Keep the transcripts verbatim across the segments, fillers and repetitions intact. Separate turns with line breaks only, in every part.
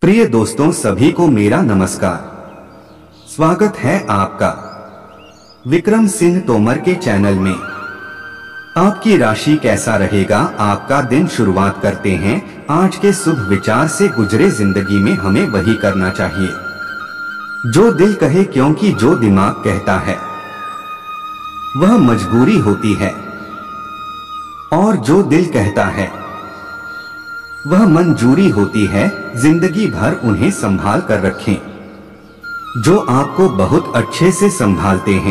प्रिय दोस्तों, सभी को मेरा नमस्कार। स्वागत है आपका विक्रम सिंह तोमर के चैनल में। आपकी राशि कैसा रहेगा, आपका दिन शुरुआत करते हैं आज के शुभ विचार से। गुजरे जिंदगी में हमें वही करना चाहिए जो दिल कहे, क्योंकि जो दिमाग कहता है वह मजबूरी होती है, और जो दिल कहता है वह मंजूरी होती है। जिंदगी भर उन्हें संभाल कर रखें जो आपको बहुत अच्छे से संभालते हैं।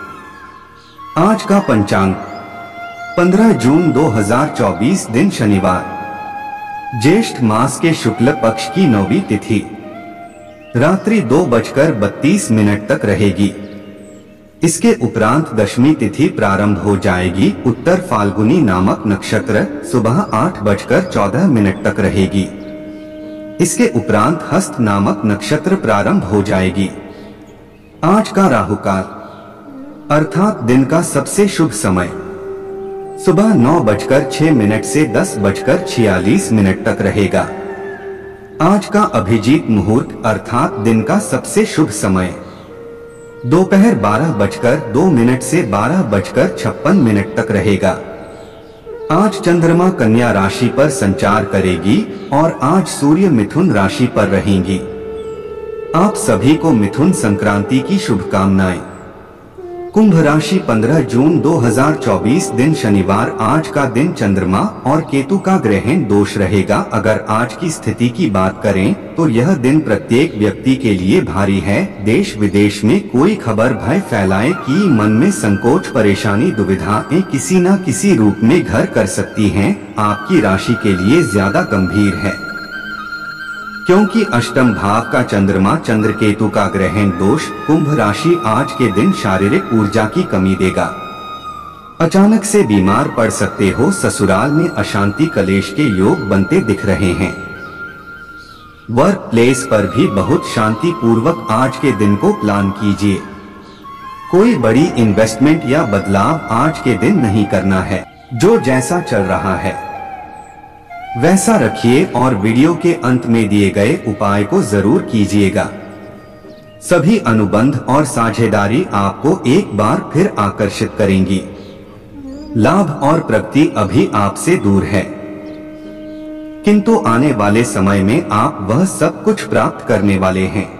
आज का पंचांग पंद्रह जून दो हज़ार चौबीस, दिन शनिवार, ज्येष्ठ मास के शुक्ल पक्ष की नौवीं तिथि रात्रि दो बजकर बत्तीस मिनट तक रहेगी। इसके उपरांत दशमी तिथि प्रारंभ हो जाएगी। उत्तर फाल्गुनी नामक नक्षत्र सुबह आठ बजकर चौदह मिनट तक रहेगी। इसके उपरांत हस्त नामक नक्षत्र प्रारंभ हो जाएगी। आज का राहुकाल अर्थात दिन का सबसे शुभ समय सुबह नौ बजकर छह मिनट से दस बजकर छियालीस मिनट तक रहेगा। आज का अभिजीत मुहूर्त अर्थात दिन का सबसे शुभ समय दोपहर बारह बजकर दो मिनट से बारह बजकर छप्पन मिनट तक रहेगा। आज चंद्रमा कन्या राशि पर संचार करेगी और आज सूर्य मिथुन राशि पर रहेंगी। आप सभी को मिथुन संक्रांति की शुभकामनाएं। कुंभ राशि पंद्रह जून दो हज़ार चौबीस, दिन शनिवार। आज का दिन चंद्रमा और केतु का ग्रहण दोष रहेगा। अगर आज की स्थिति की बात करें तो यह दिन प्रत्येक व्यक्ति के लिए भारी है। देश विदेश में कोई खबर भय फैलाए कि मन में संकोच, परेशानी, दुविधाएं किसी न किसी रूप में घर कर सकती हैं। आपकी राशि के लिए ज्यादा गंभीर है, क्योंकि अष्टम भाव का चंद्रमा चंद्र केतु का ग्रहण दोष कुंभ राशि आज के दिन शारीरिक ऊर्जा की कमी देगा। अचानक से बीमार पड़ सकते हो। ससुराल में अशांति, कलेश के योग बनते दिख रहे हैं। वर्क प्लेस पर भी बहुत शांति पूर्वक आज के दिन को प्लान कीजिए। कोई बड़ी इन्वेस्टमेंट या बदलाव आज के दिन नहीं करना है। जो जैसा चल रहा है वैसा रखिए और वीडियो के अंत में दिए गए उपाय को जरूर कीजिएगा। सभी अनुबंध और साझेदारी आपको एक बार फिर आकर्षित करेंगी। लाभ और प्रगति अभी आपसे दूर है, किंतु आने वाले समय में आप वह सब कुछ प्राप्त करने वाले हैं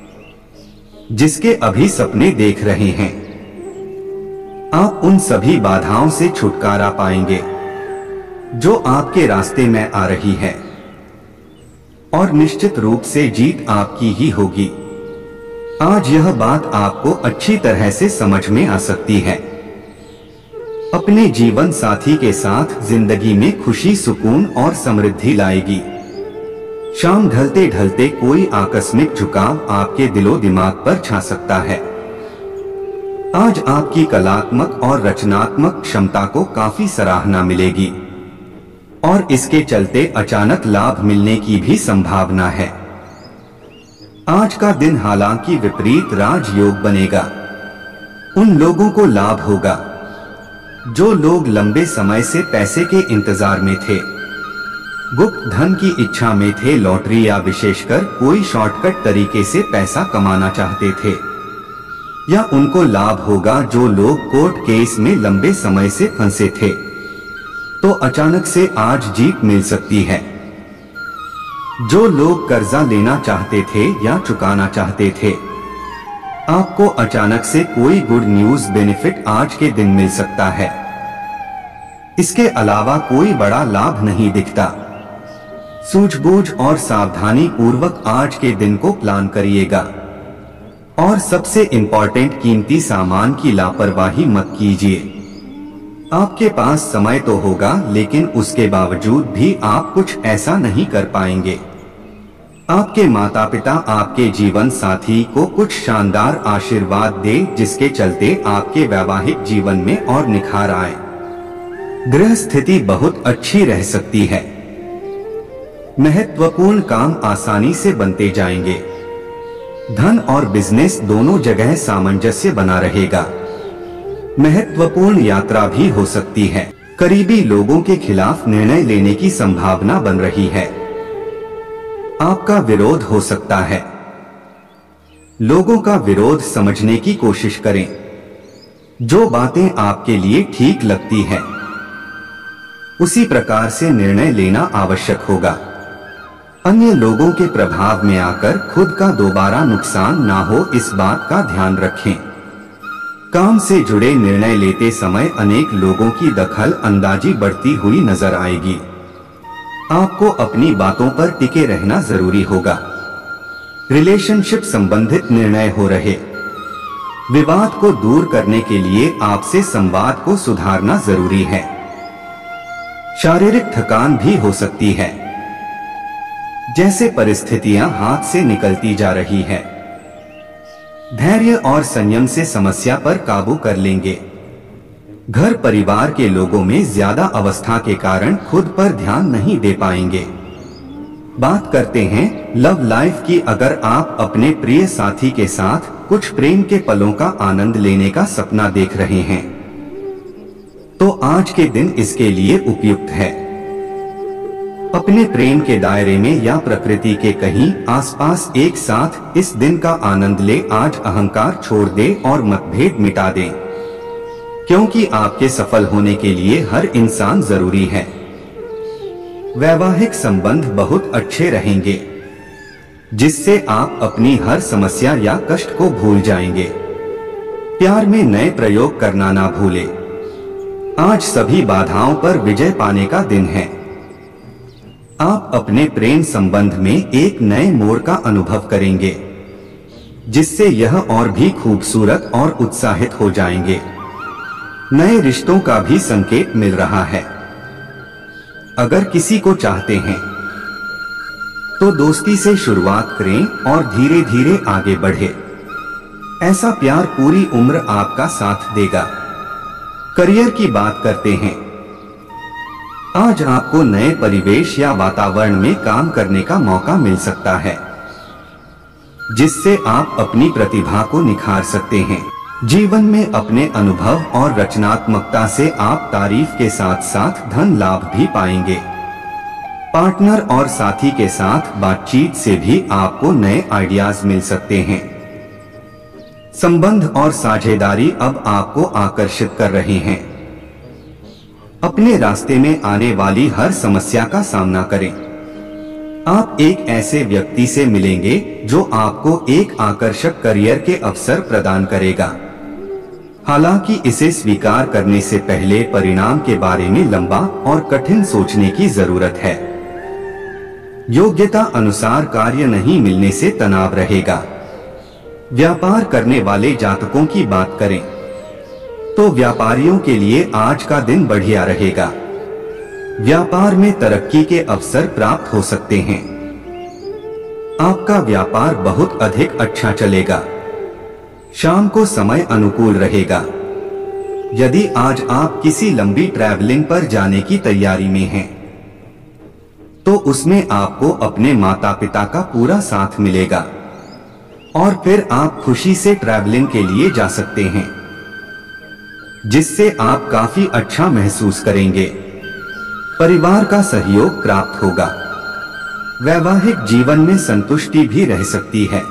जिसके अभी सपने देख रहे हैं। आप उन सभी बाधाओं से छुटकारा पाएंगे जो आपके रास्ते में आ रही है, और निश्चित रूप से जीत आपकी ही होगी। आज यह बात आपको अच्छी तरह से समझ में आ सकती है। अपने जीवन साथी के साथ जिंदगी में खुशी, सुकून और समृद्धि लाएगी। शाम ढलते ढलते कोई आकस्मिक झुकाव आपके दिलो दिमाग पर छा सकता है। आज आपकी कलात्मक और रचनात्मक क्षमता को काफी सराहना मिलेगी, और इसके चलते अचानक लाभ मिलने की भी संभावना है। आज का दिन हालांकि विपरीत राजयोग बनेगा। उन लोगों को लाभ होगा जो लोग लंबे समय से पैसे के इंतजार में थे, गुप्त धन की इच्छा में थे, लॉटरी या विशेषकर कोई शॉर्टकट तरीके से पैसा कमाना चाहते थे, या उनको लाभ होगा जो लोग कोर्ट केस में लंबे समय से फंसे थे, तो अचानक से आज जीत मिल सकती है। जो लोग कर्जा लेना चाहते थे या चुकाना चाहते थे, आपको अचानक से कोई गुड न्यूज, बेनिफिट आज के दिन मिल सकता है। इसके अलावा कोई बड़ा लाभ नहीं दिखता। सूझबूझ और सावधानी पूर्वक आज के दिन को प्लान करिएगा, और सबसे इंपॉर्टेंट, कीमती सामान की लापरवाही मत कीजिए। आपके पास समय तो होगा, लेकिन उसके बावजूद भी आप कुछ ऐसा नहीं कर पाएंगे। आपके माता पिता आपके जीवन साथी को कुछ शानदार आशीर्वाद दे, जिसके चलते आपके वैवाहिक जीवन में और निखार आए। गृह स्थिति बहुत अच्छी रह सकती है। महत्वपूर्ण काम आसानी से बनते जाएंगे। धन और बिजनेस दोनों जगह सामंजस्य बना रहेगा। महत्वपूर्ण यात्रा भी हो सकती है। करीबी लोगों के खिलाफ निर्णय लेने की संभावना बन रही है। आपका विरोध हो सकता है। लोगों का विरोध समझने की कोशिश करें। जो बातें आपके लिए ठीक लगती है उसी प्रकार से निर्णय लेना आवश्यक होगा। अन्य लोगों के प्रभाव में आकर खुद का दोबारा नुकसान ना हो, इस बात का ध्यान रखें। काम से जुड़े निर्णय लेते समय अनेक लोगों की दखल अंदाजी बढ़ती हुई नजर आएगी। आपको अपनी बातों पर टिके रहना जरूरी होगा। रिलेशनशिप संबंधित निर्णय हो रहे। विवाद को दूर करने के लिए आपसे संवाद को सुधारना जरूरी है। शारीरिक थकान भी हो सकती है, जैसे परिस्थितियां हाथ से निकलती जा रही है। धैर्य और संयम से समस्या पर काबू कर लेंगे। घर परिवार के लोगों में ज्यादा अवस्था के कारण खुद पर ध्यान नहीं दे पाएंगे। बात करते हैं लव लाइफ की। अगर आप अपने प्रिय साथी के साथ कुछ प्रेम के पलों का आनंद लेने का सपना देख रहे हैं तो आज के दिन इसके लिए उपयुक्त है। अपने प्रेम के दायरे में या प्रकृति के कहीं आसपास एक साथ इस दिन का आनंद ले। आज अहंकार छोड़ दे और मतभेद मिटा दें, क्योंकि आपके सफल होने के लिए हर इंसान जरूरी है। वैवाहिक संबंध बहुत अच्छे रहेंगे, जिससे आप अपनी हर समस्या या कष्ट को भूल जाएंगे। प्यार में नए प्रयोग करना ना भूलें। आज सभी बाधाओं पर विजय पाने का दिन है। आप अपने प्रेम संबंध में एक नए मोड़ का अनुभव करेंगे, जिससे यह और भी खूबसूरत और उत्साहित हो जाएंगे। नए रिश्तों का भी संकेत मिल रहा है। अगर किसी को चाहते हैं तो दोस्ती से शुरुआत करें और धीरे धीरे आगे बढ़े। ऐसा प्यार पूरी उम्र आपका साथ देगा। करियर की बात करते हैं। आज आपको नए परिवेश या वातावरण में काम करने का मौका मिल सकता है, जिससे आप अपनी प्रतिभा को निखार सकते हैं। जीवन में अपने अनुभव और रचनात्मकता से आप तारीफ के साथ साथ धन लाभ भी पाएंगे। पार्टनर और साथी के साथ बातचीत से भी आपको नए आइडियाज मिल सकते हैं। संबंध और साझेदारी अब आपको आकर्षित कर रहे हैं। अपने रास्ते में आने वाली हर समस्या का सामना करें। आप एक ऐसे व्यक्ति से मिलेंगे जो आपको एक आकर्षक करियर के अवसर प्रदान करेगा। हालांकि इसे स्वीकार करने से पहले परिणाम के बारे में लंबा और कठिन सोचने की जरूरत है। योग्यता अनुसार कार्य नहीं मिलने से तनाव रहेगा। व्यापार करने वाले जातकों की बात करें तो व्यापारियों के लिए आज का दिन बढ़िया रहेगा। व्यापार में तरक्की के अवसर प्राप्त हो सकते हैं। आपका व्यापार बहुत अधिक अच्छा चलेगा। शाम को समय अनुकूल रहेगा। यदि आज आप किसी लंबी ट्रैवलिंग पर जाने की तैयारी में हैं, तो उसमें आपको अपने माता पिता का पूरा साथ मिलेगा और फिर आप खुशी से ट्रैवलिंग के लिए जा सकते हैं, जिससे आप काफी अच्छा महसूस करेंगे। परिवार का सहयोग प्राप्त होगा। वैवाहिक जीवन में संतुष्टि भी रह सकती है।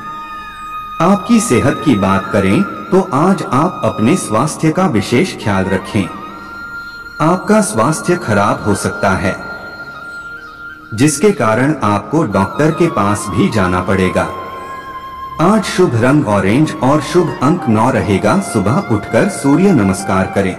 आपकी सेहत की बात करें तो आज आप अपने स्वास्थ्य का विशेष ख्याल रखें। आपका स्वास्थ्य खराब हो सकता है, जिसके कारण आपको डॉक्टर के पास भी जाना पड़ेगा। आज शुभ रंग ऑरेंज और शुभ अंक नौ रहेगा। सुबह उठकर सूर्य नमस्कार करें।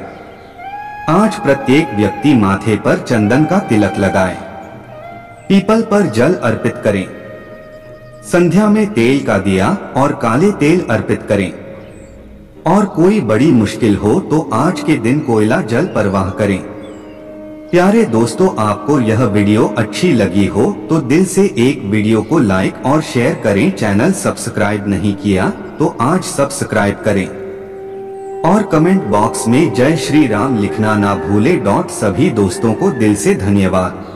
आज प्रत्येक व्यक्ति माथे पर चंदन का तिलक लगाए। पीपल पर जल अर्पित करें। संध्या में तेल का दिया और काले तेल अर्पित करें। और कोई बड़ी मुश्किल हो तो आज के दिन कोयला जल प्रवाह करें। प्यारे दोस्तों, आपको यह वीडियो अच्छी लगी हो तो दिल से एक वीडियो को लाइक और शेयर करें। चैनल सब्सक्राइब नहीं किया तो आज सब्सक्राइब करें और कमेंट बॉक्स में जय श्री राम लिखना ना भूले। डॉट सभी दोस्तों को दिल से धन्यवाद।